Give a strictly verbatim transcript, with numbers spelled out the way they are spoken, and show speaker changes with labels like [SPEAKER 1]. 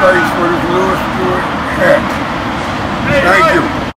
[SPEAKER 1] place for this Lewis Stewart hat. Thank you.